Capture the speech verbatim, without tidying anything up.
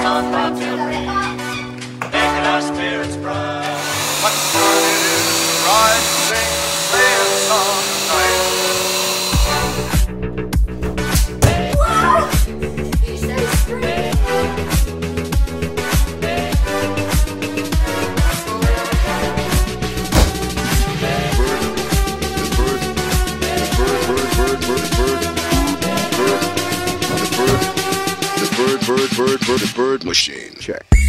on back to making our spirits bright. What fun it is to ride and sing the sleighing song tonight. Wow! He's so pretty. Bird, bird, bird, bird, bird, bird machine. Check.